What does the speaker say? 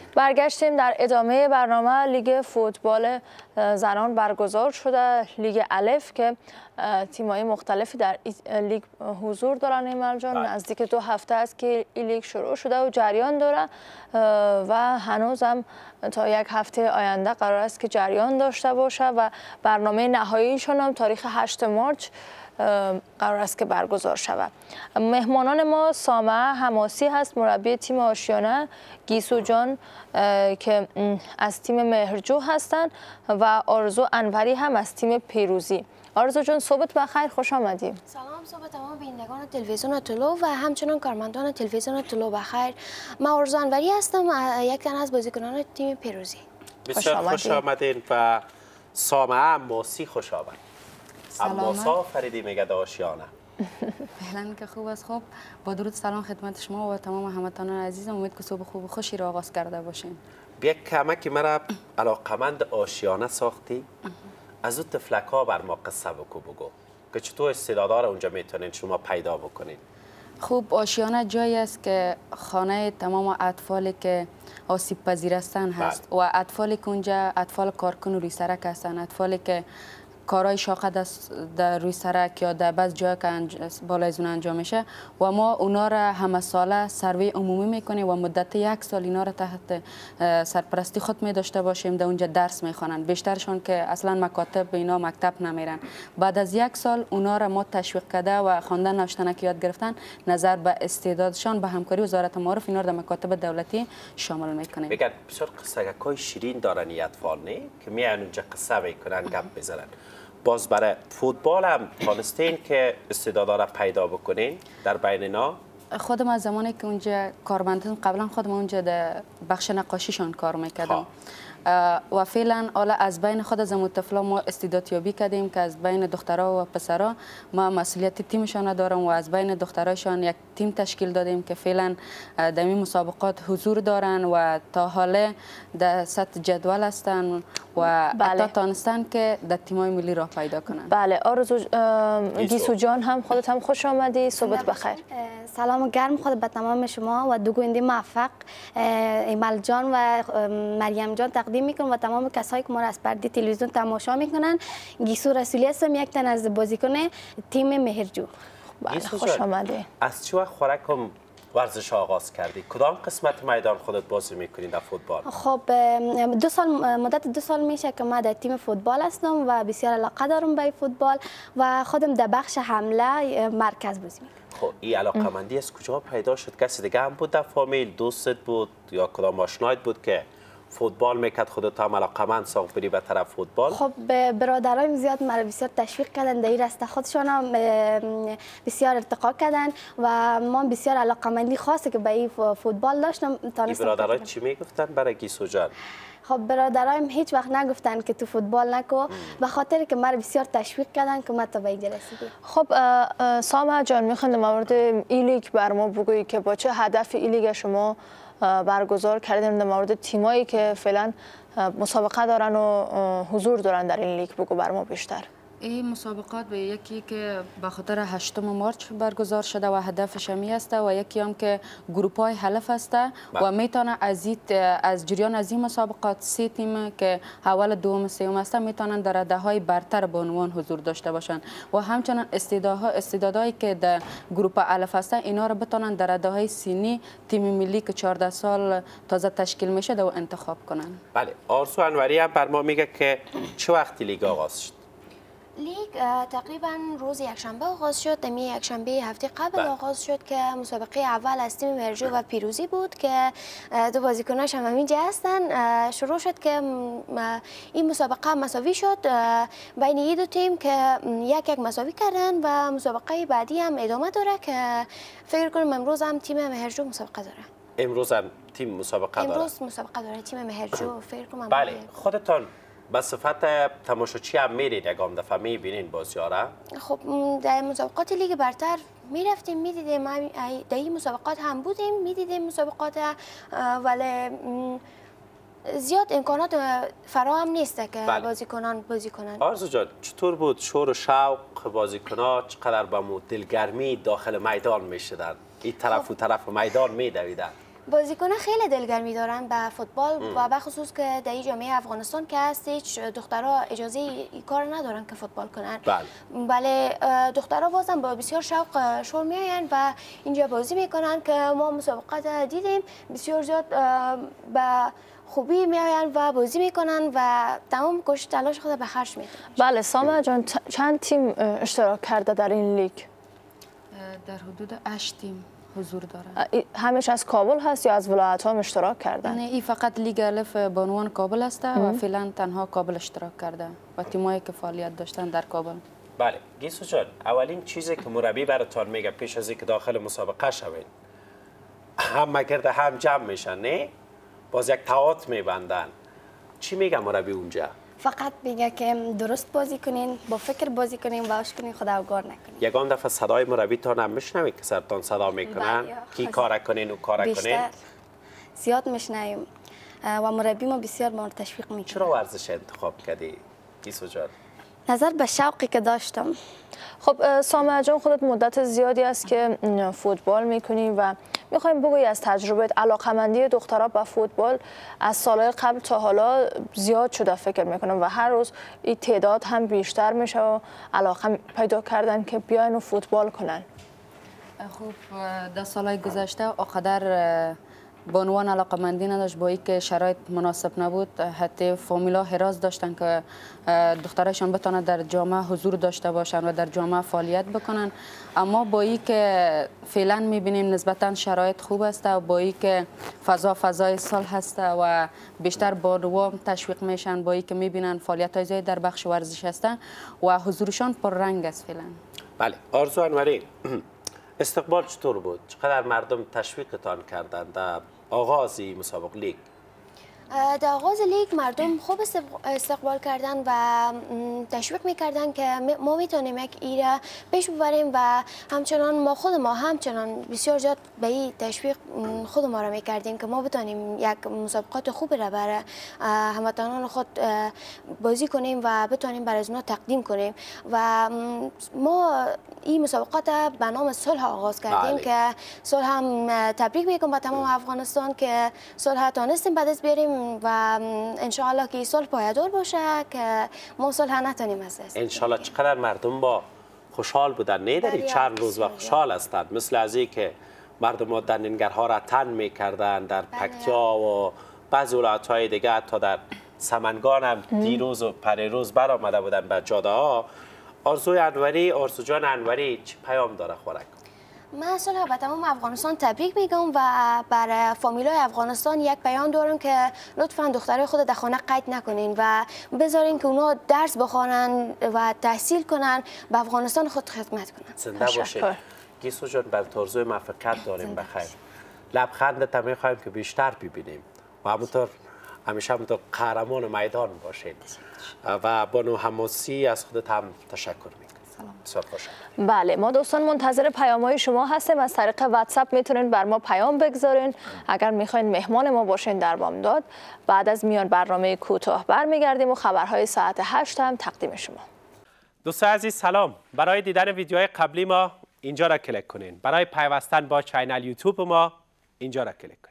برگشتیم در ادامه برنامه. لیگ فوتبال زنان برگزار شده، لیگ الف که تیم‌های مختلفی در لیگ حضور دارن. ایمل جان نزدیک 2 هفته است که این لیگ شروع شده و جریان داره و هنوزم تا 1 هفته آینده قرار است که جریان داشته باشه و برنامه نهاییشون هم تاریخ 8 مارچ قرار است که برگزار شود. مهمانان ما سامعه حماسی هست، مربی تیم آشیانه، گیسو جان که از تیم مهرجو هستند و آرزو انوری هم از تیم پیروزی. آرزو جان صبحت بخیر، خوش آمدیم. سلام صبح تمام بینندگان تلویزیون طلوع و همچنان کارمندان تلویزیون طلوع بخیر. من آرزو انوری هستم، یک تن از بازیکنان تیم پیروزی. بسیار خوش آمدین و سامعه حماسی خوش آمد. عباسا فریدی میگه آشیانه. فعلا که خوب است. خوب با درود سلام خدمت شما و تمام هموطنان عزیزم. امید که صبح خوب و خوشی را آغاز کرده باشین. یک کمکی مرا علاقمند آشیانه ساختی. از اون تفلک‌ها بر ما قصه بگو که چطور استعدادا را اونجا میتونین شما پیدا بکنین. خوب آشیانه جایی است که خانه تمام اطفالی که آسیب پذیر هستند هست و اطفالی که اونجا اطفال کارکن روی سرک هستند، اطفالی که کارهای شاقه در روی سرک یا در بعض جایی که بالای زون انجام میشه و ما اونا را همه ساله سروی عمومی میکنیم و مدت 1 سال اینا را تحت سرپرستی خود می داشته باشیم. در اونجا درس میخوانند، بیشترشون که اصلا مکاتب اینا مکتب نمیرن. بعد از 1 سال اونا را ما تشویق کرده و خواندن نوشتن که یاد گرفتن، نظر به استعدادشان به همکاری وزارت معارف اینا را در مکاتب دولتی شامل میکنیم. بگن بسیار قصه‌های شیرین دارن این اطفال نه که میان اونجا قصه میکنن، گپ میزنن. باز برای فوتبال هم تانستین که استعدادا را پیدا بکنین در بین اینا؟ خودم از زمانی که اونجا کارمندان قبلا خودم اونجا در بخش نقاشیشان کار میکردم و فعلا حالا از بین خود از طفلا ما استعدادیابی کردیم که از بین دخترها و پسرها ما مسئولیت تیمشان دارم و از بین دخترایشان یک تیم تشکیل دادیم که فعلا در این مسابقات حضور دارن و تا حالا در سطح جدول هستن و حتی تانستن که در تیم‌های ملی راه پیدا کنن. بله آرزو گیسو جان هم خودت هم خوش آمدی، صبحت بخیر. سلام گرم خود به تمام شما و دو گوینده موفق ایمل جان و مریم جان تقدیم میکنم و تمام کسایی که ما را از پرده تلویزیون تماشا میکنن. گیسو رسولی هستم، یک تن از بازیکن تیم مهرجو. بله خوش آمدی. از چه وقت خوراکم ورزش آغاز کردی؟ کدام قسمت میدان خودت بازی میکنی در فوتبال؟ خب مدت 2 سال میشه که من در تیم فوتبال هستم و بسیار علاقه دارم به فوتبال و خودم در بخش حمله مرکز بازی میکنم. خب این علاقمندی از کجا پیدا شد؟ کسی دیگه هم بود در فامیل، دوستت بود یا کدام آشنایت بود که فوتبال میکرد خودت هم علاقمند ساخت بری به طرف فوتبال؟ خب برادرایم زیاد مرا بسیار تشویق کردن، در این راسته خودشان هم بسیار ارتقا کردن و ما بسیار علاقمندی خاصه که به این فوتبال داشتم. این برادرای چی میگفتن برای گیسو جان؟ خب برادرایم هیچ وقت نگفتن که تو فوتبال نکو، به خاطر که مرا بسیار تشویق کردن که من تا به اینجا رسیدم. خب سامعه جان میخوام در مورد این لیگ بر ما بگویی که با چه هدف این لیگ شما برگزار کردیم، در مورد تیمایی که فعلا مسابقه دارن و حضور دارن در این لیگ بگو بر ما بیشتر. این مسابقات به یکی که به خاطر 8 مارچ برگزار شده و هدفش همی است و یکی هم که گروپ های حلف است و میتونه از جریان از این مسابقات 3 تیم که اول دوم سوم است میتونن در رده های برتر به عنوان حضور داشته باشند و همچنان استعدادهایی که در گروپ حلف است اینا رو بتونن در رده های سینی تیم ملی که 14 سال تازه تشکیل میشه و انتخاب کنن. بله آرزو انوری هم بر ما میگه که چه وقتی لیگ آغاز شد؟ لیگ تقریبا روز یکشنبه آغاز شد. دمی یکشنبه هفته قبل آغاز شد که مسابقه اول از تیم مهرجو و پیروزی بود که 2 بازیکناش هم اینجا هستن. شروع شد که این مسابقه مساوی شد بین این 2 تیم که 1-1 مساوی کردن و مسابقه بعدی هم ادامه داره که فکر کنم امروز هم تیم مهرجو مسابقه داره. امروز هم تیم مسابقه داره. امروز مسابقه داره تیم مهرجو فکر کنم. بله خودتان به صفت تماشاچی هم میرید یکم دفعه میبینین بازی‌ها را؟ خب در مسابقات لیگ برتر میرفتیم میدیدیم، در این مسابقات هم بودیم میدیدیم مسابقات، ولی زیاد امکانات فراهم نیست که بازیکنان بازی کنن. آرزو جان چطور بود شور و شوق بازیکن‌ها؟ چقدر به مو دلگرمی داخل میدان میشدن؟ این طرف و طرف میدان میدویدن؟ بازیکن خیلی دلگرمی دارن به فوتبال و به خصوص که در جامعه افغانستان که هست دخترها اجازه این کار ندارن که فوتبال کنن. بله دخترها بازم با بسیار شوق شور میاین و اینجا بازی میکنن که ما مسابقات دیدیم بسیار زیاد به خوبی میاین و بازی میکنن و تمام کوشش تلاش خود به خرج میدن. بله سامه جان چند تیم اشتراک کرده در این لیگ؟ در حدود 8 تیم حضور داره. همیش از کابل هست یا از ولایت ها اشتراک کردن؟ نه این فقط لیگ الف بانوان کابل است و فعلا تنها کابل اشتراک کرده و تیمایی که فعالیت داشتن در کابل. بله گیسو جان اولین چیزی که مربی براتون میگه پیش از اینکه داخل مسابقه شوین هم مگرده هم جمع میشن نه باز یک تئاتر میبندن چی میگه مربی اونجا؟ فقط میگه که درست بازی کنین با فکر بازی کنین باش کنین خداوگار نکنین. یگان دفعه صدای مربی تان هم میشنوید که سرتان صدا میکنن کی کار کنین و کار کنین؟ بیشتر زیاد میشنویم و مربی ما بسیار ما رو تشویق میکنه. چرا ورزش انتخاب کردی گیسو جان؟ نظر به شوقی که داشتم. خب سامه جان خودت مدت زیادی است که فوتبال میکنی و میخوایم بگویی از تجربه علاقمندی دخترها به فوتبال از سالهای قبل تا حالا زیاد شده فکر میکنم و هر روز این تعداد هم بیشتر میشه و علاقه پیدا کردن که بیاین و فوتبال کنن. خوب در سالهای گذشته آقدر بانوان علاقمندی نداشت با اینکه شرایط مناسب نبود حتی فامیلا حراس داشتن که دخترشان بتونه در جامعه حضور داشته باشن و در جامعه فعالیت بکنن اما با اینکه فعلا میبینیم نسبتا شرایط خوب است و با اینکه فضای صلح هست و بیشتر بانوان تشویق میشن با اینکه میبینن فعالیت های زیاد در بخش ورزش هستن و حضورشان پر رنگ است فعلا. بله آرزو انوری استقبال چطور بود؟ چقدر مردم تشویقتان کردند در آغاز مسابقه لیگ؟ در آغاز لیگ مردم خوب استقبال کردن و تشویق میکردن که ما میتونیم یک ایره پیش ببریم و همچنان ما همچنان بسیار زیاد به این تشویق خود ما را میکردیم که ما بتونیم یک مسابقات خوبی را برای هموطنان خود بازی کنیم و بتونیم برای اونا تقدیم کنیم و ما این مسابقات به نام صلح آغاز کردیم که صلح هم تبریک میگم به تمام افغانستان که صلح تانستیم به دست بیاریم و انشاءالله که صلح پایدار باشه که ما صلح نتونیم از دست. انشاءالله چقدر مردم با خوشحال بودن نه در چند روز و خوشحال هستند مثل از این که مردم در ننگرها را تن میکردن در پکتیا و بعضی ولایت‌های دیگه حتی در سمنگان هم دیروز و پریروز برآمده بودن به جاده ها. آرزو جان انوری چه پیام داره خورک؟ من صلح به تمام افغانستان تبریک میگم و برای فامیلای افغانستان یک پیام دارم که لطفا دخترای خود در خانه قید نکنین و بذارین که اونا درس بخوانن و تحصیل کنن به افغانستان خود خدمت کنن. زنده باشه. گیسو جان بر ترزوی موفقیت داریم بخیر. لبخندت هم میخوایم که بیشتر ببینیم و همونطور همیشه همونطور قهرمان میدان باشین و بانو حماسی از خودت هم تشکر میکنم. بله ما دوستان منتظر پیام‌های شما هستیم. از طریق واتساپ میتونین بر ما پیام بگذارین اگر میخواین مهمان ما باشین در بامداد. بعد از میان برنامه کوتاه برمیگردیم و خبرهای ساعت 8 هم تقدیم شما. دوستان عزیز سلام. برای دیدن ویدیوهای قبلی ما اینجا را کلیک کنین. برای پیوستن با چینل یوتیوب ما اینجا را کلیک کنین.